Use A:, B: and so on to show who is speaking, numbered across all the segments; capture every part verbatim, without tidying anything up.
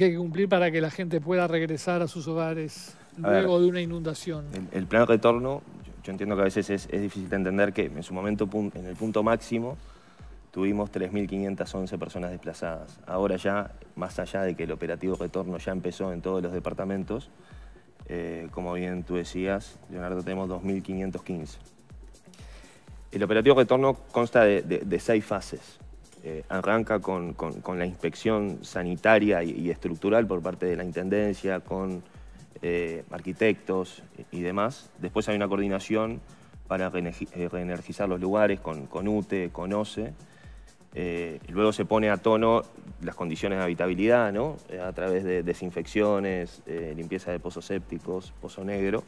A: que hay que cumplir para que la gente pueda regresar a sus hogares luego
B: ver,
A: de una inundación?
B: El, el plan de retorno, yo, yo entiendo que a veces es, es difícil de entender que en su momento, en el punto máximo, tuvimos tres mil quinientas once personas desplazadas. Ahora ya, más allá de que el operativo retorno ya empezó en todos los departamentos, eh, como bien tú decías, Leonardo, tenemos dos mil quinientos quince. El operativo retorno consta de, de, de seis fases. Eh, arranca con, con, con la inspección sanitaria y, y estructural por parte de la Intendencia, con eh, arquitectos y, y demás. Después hay una coordinación para reenergizar los lugares con, con U T E, con O C E. Eh, luego se pone a tono las condiciones de habitabilidad, ¿no? Eh, a través de desinfecciones, eh, limpieza de pozos sépticos, pozo negro.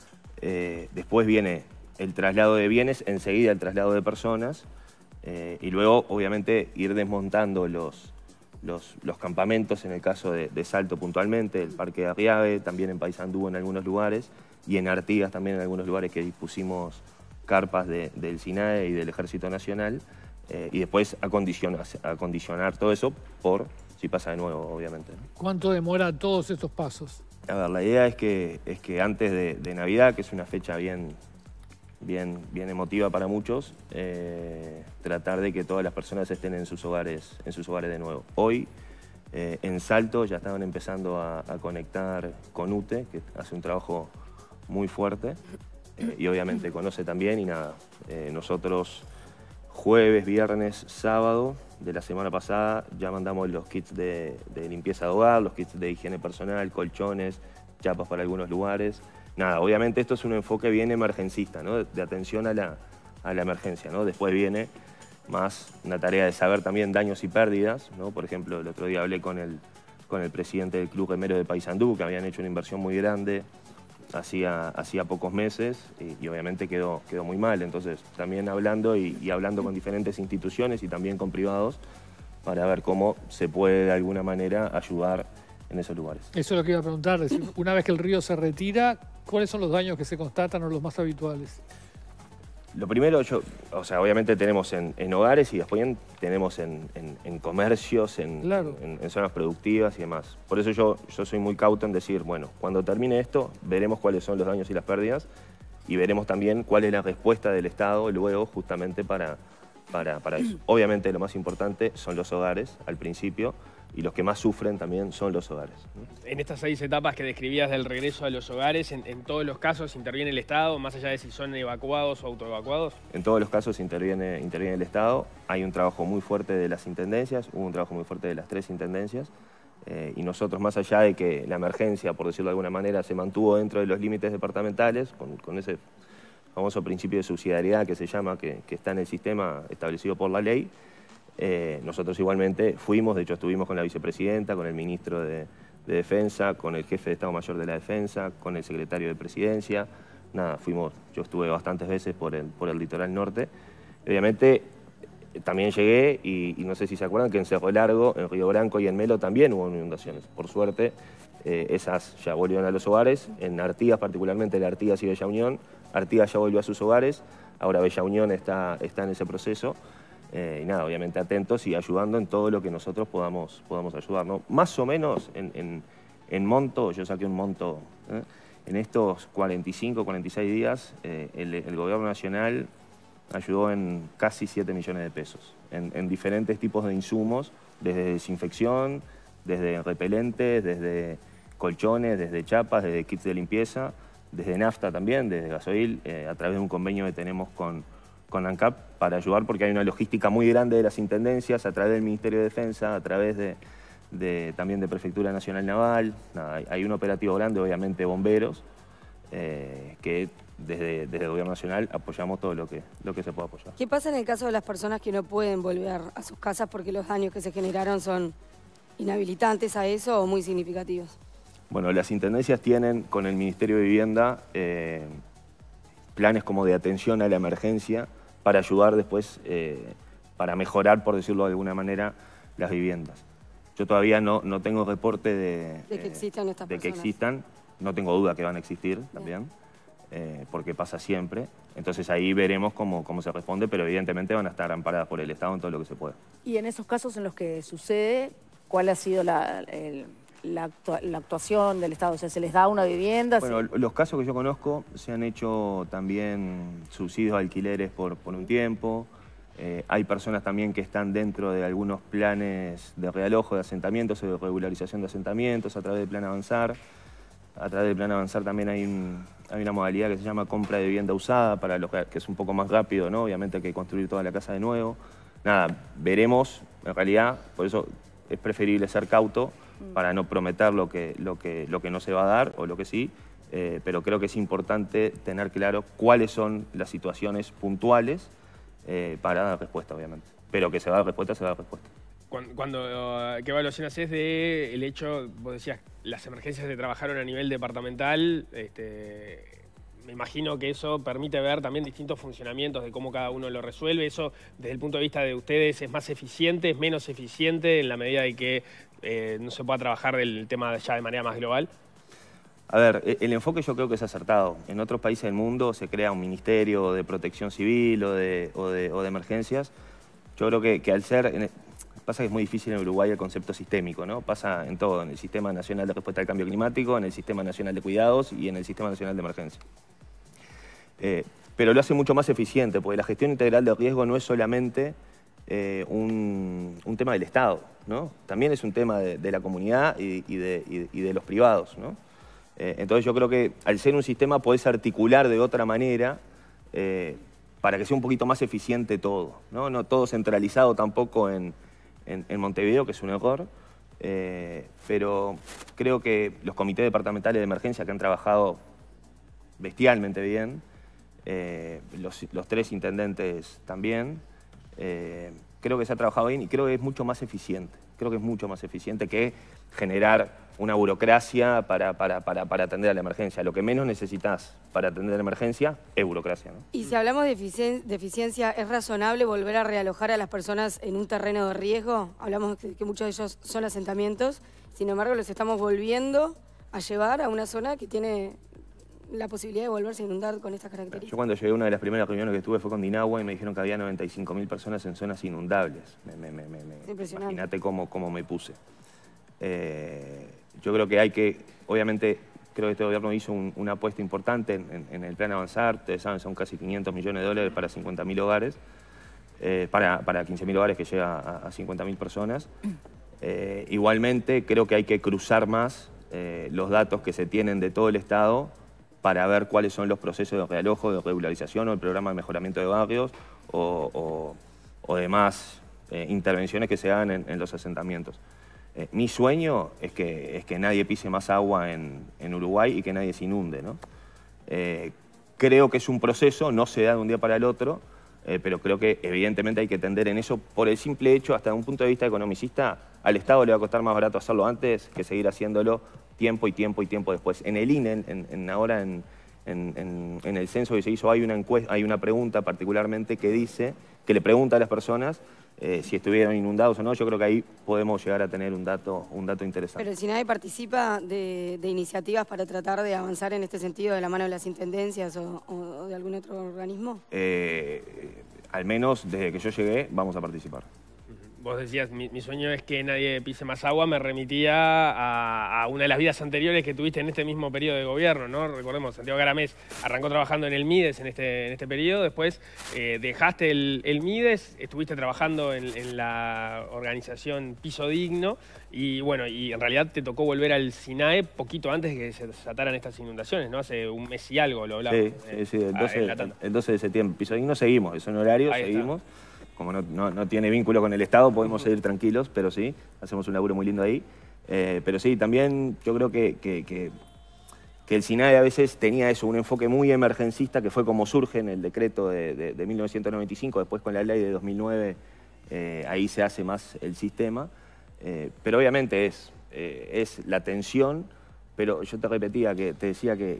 B: Eh, después viene el traslado de bienes, enseguida el traslado de personas, eh, y luego, obviamente, ir desmontando los, los, los campamentos, en el caso de, de Salto puntualmente, el Parque de Arriague, también en Paysandú en algunos lugares, y en Artigas también en algunos lugares que dispusimos carpas de, del SINAE y del Ejército Nacional, eh, y después acondicionar, acondicionar todo eso por si pasa de nuevo, obviamente, ¿no?
A: ¿Cuánto demora todos estos pasos?
B: A ver, la idea es que, es que antes de, de Navidad, que es una fecha bien, bien, bien emotiva para muchos, eh, tratar de que todas las personas estén en sus hogares, en sus hogares de nuevo. Hoy, eh, en Salto, ya estaban empezando a, a conectar con U T E, que hace un trabajo muy fuerte, eh, y obviamente conoce también, y nada, eh, nosotros jueves, viernes, sábado de la semana pasada ya mandamos los kits de, de limpieza de hogar, los kits de higiene personal, colchones, chapas para algunos lugares. Nada, obviamente esto es un enfoque bien emergencista, ¿no? De, de atención a la, a la emergencia, ¿no? Después viene más una tarea de saber también daños y pérdidas, ¿no? Por ejemplo, el otro día hablé con el, con el presidente del Club Remero de Paysandú, que habían hecho una inversión muy grande hacía, hacía pocos meses y, y obviamente quedó, quedó muy mal. Entonces, también hablando y, y hablando con diferentes instituciones y también con privados para ver cómo se puede de alguna manera ayudar en esos lugares.
A: Eso es lo que iba a preguntar. Es decir, una vez que el río se retira, ¿cuáles son los daños que se constatan o los más habituales?
B: Lo primero, yo, o sea, obviamente tenemos en, en hogares y después tenemos en, en, en comercios, en,
A: claro.
B: en, en zonas productivas y demás. Por eso yo, yo soy muy cauto en decir, bueno, cuando termine esto, veremos cuáles son los daños y las pérdidas y veremos también cuál es la respuesta del Estado luego justamente para, para, para eso. Obviamente lo más importante son los hogares al principio, y los que más sufren también son los hogares.
C: En estas seis etapas que describías del regreso a los hogares, ¿en, en todos los casos interviene el Estado, más allá de si son evacuados o autoevacuados?
B: En todos los casos interviene, interviene el Estado. Hay un trabajo muy fuerte de las intendencias, hubo un trabajo muy fuerte de las tres intendencias, eh, y nosotros, más allá de que la emergencia, por decirlo de alguna manera, se mantuvo dentro de los límites departamentales, con, con ese famoso principio de subsidiariedad que se llama, que, que está en el sistema establecido por la ley, Eh, nosotros igualmente fuimos, de hecho estuvimos con la vicepresidenta, con el ministro de, de Defensa, con el jefe de Estado Mayor de la Defensa, con el secretario de Presidencia. Nada, fuimos, yo estuve bastantes veces por el, por el litoral norte. Obviamente también llegué y, y no sé si se acuerdan que en Cerro Largo, en Río Branco y en Melo también hubo inundaciones. Por suerte, eh, esas ya volvieron a los hogares. En Artigas, particularmente la Artigas y Bella Unión, Artigas ya volvió a sus hogares, ahora Bella Unión está, está en ese proceso. Eh, y nada, obviamente atentos y ayudando en todo lo que nosotros podamos, podamos ayudar, ¿no? Más o menos en, en, en monto, yo saqué un monto, ¿eh? En estos cuarenta y cinco, cuarenta y seis días, eh, el, el gobierno nacional ayudó en casi siete millones de pesos, en, en diferentes tipos de insumos, desde desinfección, desde repelentes, desde colchones, desde chapas, desde kits de limpieza, desde nafta también, desde gasoil, eh, a través de un convenio que tenemos con con ANCAP para ayudar, porque hay una logística muy grande de las intendencias a través del Ministerio de Defensa, a través de, de también de Prefectura Nacional Naval. Nada, hay, hay un operativo grande, obviamente bomberos, eh, que desde, desde el Gobierno Nacional apoyamos todo lo que, lo que se pueda apoyar.
D: ¿Qué pasa en el caso de las personas que no pueden volver a sus casas porque los daños que se generaron son inhabilitantes a eso o muy significativos?
B: Bueno, las intendencias tienen con el Ministerio de Vivienda eh, planes como de atención a la emergencia para ayudar después, eh, para mejorar, por decirlo de alguna manera, las viviendas. Yo todavía no, no tengo reporte de,
D: de que existan estas
B: de
D: personas.
B: que existan, no tengo duda que van a existir también, eh, porque pasa siempre. Entonces ahí veremos cómo, cómo se responde, pero evidentemente van a estar amparadas por el Estado en todo lo que se pueda.
E: Y en esos casos en los que sucede, ¿cuál ha sido la, el, la, actua la actuación del Estado? O sea, ¿se les da una vivienda?
B: Bueno, los casos que yo conozco se han hecho también subsidios a alquileres por, por un tiempo. Eh, hay personas también que están dentro de algunos planes de realojo de asentamientos o de regularización de asentamientos a través del Plan Avanzar. A través del Plan Avanzar también hay, un, hay una modalidad que se llama compra de vivienda usada, para los que, que es un poco más rápido, ¿no? Obviamente hay que construir toda la casa de nuevo. Nada, veremos, en realidad, por eso es preferible ser cauto para no prometer lo que, lo que, lo que no se va a dar o lo que sí, eh, pero creo que es importante tener claro cuáles son las situaciones puntuales eh, para dar respuesta, obviamente. Pero que se va a dar respuesta, se va a dar respuesta.
C: Cuando, cuando uh, ¿qué evaluación haces del hecho, vos decías, las emergencias se trabajaron a nivel departamental? Este, me imagino que eso permite ver también distintos funcionamientos de cómo cada uno lo resuelve. Eso, desde el punto de vista de ustedes, ¿es más eficiente, es menos eficiente en la medida de que eh, no se pueda trabajar del tema ya de manera más global?
B: A ver, el enfoque yo creo que es acertado. En otros países del mundo se crea un ministerio de protección civil o de, o de, o de emergencias. Yo creo que, que al ser... Pasa que es muy difícil en Uruguay el concepto sistémico, ¿no? Pasa en todo, en el Sistema Nacional de Respuesta al Cambio Climático, en el Sistema Nacional de Cuidados y en el Sistema Nacional de Emergencia. Eh, pero lo hace mucho más eficiente, porque la gestión integral de riesgo no es solamente eh, un, un tema del Estado, ¿no? También es un tema de, de la comunidad y, y, de, y, y de los privados, ¿no? Eh, entonces yo creo que al ser un sistema podés articular de otra manera eh, para que sea un poquito más eficiente todo, ¿no? No todo centralizado tampoco en... En, en Montevideo, que es un error, eh, pero creo que los comités departamentales de emergencia que han trabajado bestialmente bien, eh, los, los tres intendentes también, eh, creo que se ha trabajado bien y creo que es mucho más eficiente. Creo que es mucho más eficiente que generar una burocracia para, para, para, para atender a la emergencia. Lo que menos necesitas para atender a la emergencia es burocracia, ¿no?
D: Y si hablamos de, eficien de eficiencia, ¿es razonable volver a realojar a las personas en un terreno de riesgo? Hablamos de que muchos de ellos son asentamientos, sin embargo los estamos volviendo a llevar a una zona que tiene la posibilidad de volverse a inundar con estas características.
B: Yo cuando llegué, una de las primeras reuniones que tuve fue con Dinagua y me dijeron que había noventa y cinco mil personas en zonas inundables. Me, me, me, me,
D: impresionante.
B: Imagínate cómo, cómo me puse. Eh, yo creo que hay que, obviamente, creo que este gobierno hizo un, una apuesta importante en, en, en el Plan Avanzar. Ustedes saben, son casi quinientos millones de dólares para cincuenta mil hogares, eh, para, para quince mil hogares que llega a, a cincuenta mil personas. Eh, igualmente, creo que hay que cruzar más eh, los datos que se tienen de todo el Estado para ver cuáles son los procesos de realojo, de regularización o el programa de mejoramiento de barrios o, o, o demás eh, intervenciones que se hagan en, en los asentamientos. Eh, mi sueño es que, es que nadie pise más agua en, en Uruguay y que nadie se inunde, ¿no? Eh, creo que es un proceso, no se da de un día para el otro, eh, pero creo que evidentemente hay que tender en eso por el simple hecho, hasta un punto de vista economicista, al Estado le va a costar más barato hacerlo antes que seguir haciéndolo tiempo y tiempo y tiempo después. En el I N E, en, en, ahora en, en, en, en el censo que se hizo, hay una, encuesta, hay una pregunta particularmente que dice, que le pregunta a las personas Eh, si estuvieron inundados o no. Yo creo que ahí podemos llegar a tener un dato, un dato interesante.
D: Pero el SINAE participa de, de iniciativas para tratar de avanzar en este sentido de la mano de las intendencias o, o de algún otro organismo.
B: Eh, al menos desde que yo llegué vamos a participar.
C: Vos decías, mi, mi sueño es que nadie pise más agua, me remitía a, a una de las vidas anteriores que tuviste en este mismo periodo de gobierno, ¿no? Recordemos, Santiago Garamés arrancó trabajando en el MIDES en este, en este periodo, después eh, dejaste el, el MIDES, estuviste trabajando en, en la organización Piso Digno y bueno, y en realidad te tocó volver al SINAE poquito antes de que se desataran estas inundaciones, ¿no? Hace un mes y algo lo hablamos.
B: Sí, sí, sí, el doce, el doce de septiembre. Piso Digno seguimos, es un horario,
C: Ahí
B: seguimos. Está. Como no, no, no tiene vínculo con el Estado, podemos seguir tranquilos, pero sí, hacemos un laburo muy lindo ahí. Eh, pero sí, también yo creo que, que, que, que el SINAE a veces tenía eso, un enfoque muy emergencista, que fue como surge en el decreto de, de, de mil novecientos noventa y cinco, después con la ley de dos mil nueve, eh, ahí se hace más el sistema. Eh, pero obviamente es, eh, es la tensión, pero yo te repetía, que te decía que,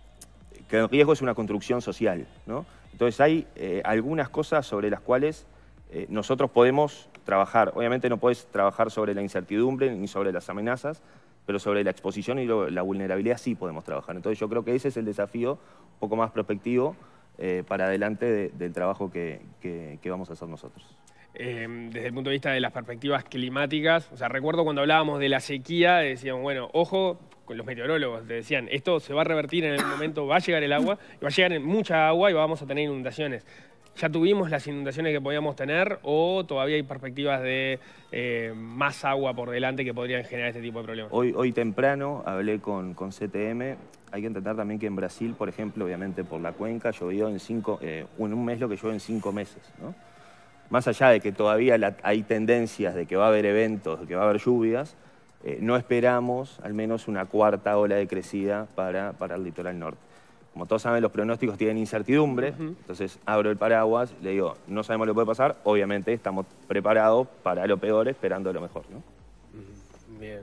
B: que el riesgo es una construcción social, ¿no? Entonces hay eh, algunas cosas sobre las cuales Eh, nosotros podemos trabajar. Obviamente no podés trabajar sobre la incertidumbre ni sobre las amenazas, pero sobre la exposición y lo, la vulnerabilidad sí podemos trabajar. Entonces yo creo que ese es el desafío un poco más prospectivo eh, para adelante de, del trabajo que, que, que vamos a hacer nosotros.
C: eh, desde el punto de vista de las perspectivas climáticas. O sea, recuerdo cuando hablábamos de la sequía, decían, bueno, ojo, con los meteorólogos te decían, esto se va a revertir en algún momento, va a llegar el agua, y va a llegar en mucha agua y vamos a tener inundaciones. ¿Ya tuvimos las inundaciones que podíamos tener o todavía hay perspectivas de eh, más agua por delante que podrían generar este tipo de problemas?
B: Hoy, hoy temprano hablé con, con C T M. Hay que entender también que en Brasil, por ejemplo, obviamente por la cuenca, llovió en, cinco, eh, en un mes lo que llovió en cinco meses, ¿no? Más allá de que todavía la, hay tendencias de que va a haber eventos, de que va a haber lluvias, eh, no esperamos al menos una cuarta ola de crecida para, para el litoral norte. Como todos saben, los pronósticos tienen incertidumbre, uh-huh. Entonces abro el paraguas, le digo, no sabemos lo que puede pasar, obviamente estamos preparados para lo peor, esperando lo mejor, ¿no?
C: Uh-huh. Bien.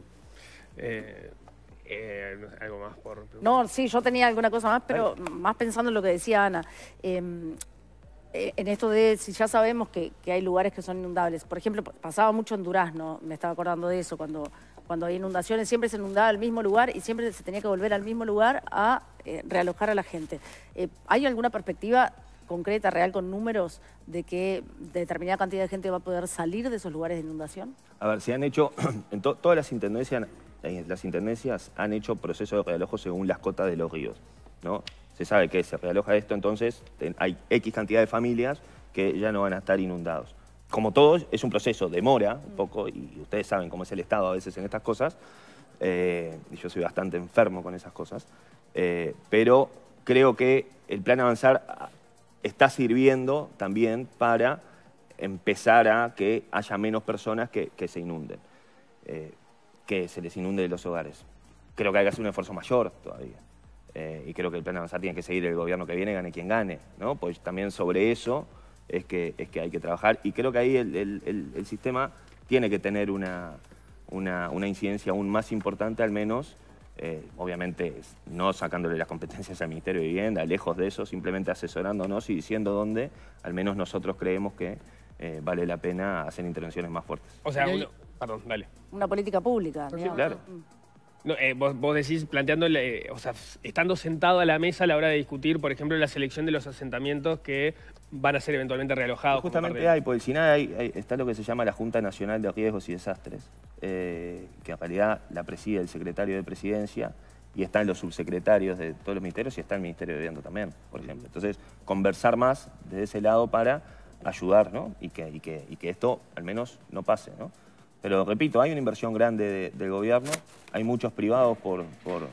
C: Eh, eh, ¿Algo más por...?
E: No, sí, yo tenía alguna cosa más, pero ¿Vale? más pensando en lo que decía Ana. Eh, en esto de si ya sabemos que, que hay lugares que son inundables. Por ejemplo, pasaba mucho en Durazno, me estaba acordando de eso, cuando... Cuando hay inundaciones siempre se inundaba el mismo lugar y siempre se tenía que volver al mismo lugar a eh, realojar a la gente. Eh, ¿Hay alguna perspectiva concreta, real, con números de que determinada cantidad de gente va a poder salir de esos lugares de inundación?
B: A ver, se han hecho, en to, todas las intendencias, eh, las intendencias han hecho procesos de realojo según las cotas de los ríos, ¿no? Se sabe que se realoja esto, entonces ten, hay X cantidad de familias que ya no van a estar inundados. Como todos, es un proceso, demora un poco, y ustedes saben cómo es el Estado a veces en estas cosas, eh, y yo soy bastante enfermo con esas cosas, eh, pero creo que el Plan Avanzar está sirviendo también para empezar a que haya menos personas que, que se inunden, eh, que se les inunde de los hogares. Creo que hay que hacer un esfuerzo mayor todavía, eh, y creo que el Plan Avanzar tiene que seguir el gobierno que viene, gane quien gane, ¿no? Pues también sobre eso... Es que, es que hay que trabajar y creo que ahí el, el, el, el sistema tiene que tener una, una, una incidencia aún más importante, al menos, eh, obviamente no sacándole las competencias al Ministerio de Vivienda, lejos de eso, simplemente asesorándonos y diciendo dónde, al menos nosotros creemos que eh, vale la pena hacer intervenciones más fuertes.
C: O sea, uno, perdón, dale.
E: Una política pública.
B: Sí, claro.
C: No, eh, vos, vos decís, planteando, eh, o sea, estando sentado a la mesa a la hora de discutir, por ejemplo, la selección de los asentamientos que van a ser eventualmente realojados.
B: Justamente hay, porque si nada hay, hay, está lo que se llama la Junta Nacional de Riesgos y Desastres, eh, que en realidad la preside el secretario de Presidencia y están los subsecretarios de todos los ministerios y está el Ministerio de Vivienda también, por ejemplo. Entonces, conversar más desde ese lado para ayudar, ¿no? Y que, y que, y que esto al menos no pase, ¿no? Pero repito, hay una inversión grande de, del gobierno, hay muchos privados por, por...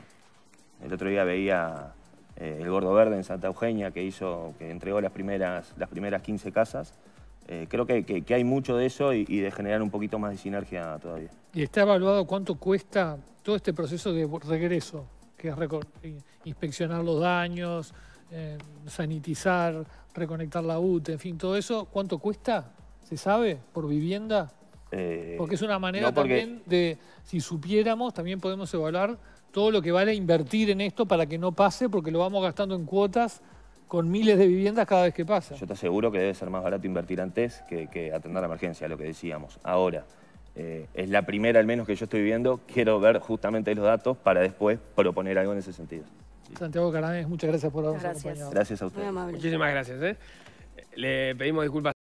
B: El otro día veía eh, el Gordo Verde en Santa Eugenia que hizo, que entregó las primeras, las primeras quince casas. Eh, creo que, que, que hay mucho de eso y, y de generar un poquito más de sinergia todavía.
A: ¿Y está evaluado cuánto cuesta todo este proceso de regreso? Que es inspeccionar los daños, eh, sanitizar, reconectar la U T E, en fin, todo eso, ¿cuánto cuesta? ¿Se sabe por vivienda?
B: Eh,
A: porque es una manera
B: no porque...
A: también de, si supiéramos, también podemos evaluar todo lo que vale invertir en esto para que no pase, porque lo vamos gastando en cuotas con miles de viviendas cada vez que pasa.
B: Yo te aseguro que debe ser más barato invertir antes que, que atender la emergencia, lo que decíamos. Ahora, eh, es la primera al menos que yo estoy viendo, quiero ver justamente los datos para después proponer algo en ese sentido.
A: Sí. Santiago Caramés, muchas gracias por habernos
E: gracias.
A: acompañado.
B: Gracias a ustedes.
C: Muchísimas gracias. ¿eh? Le pedimos disculpas.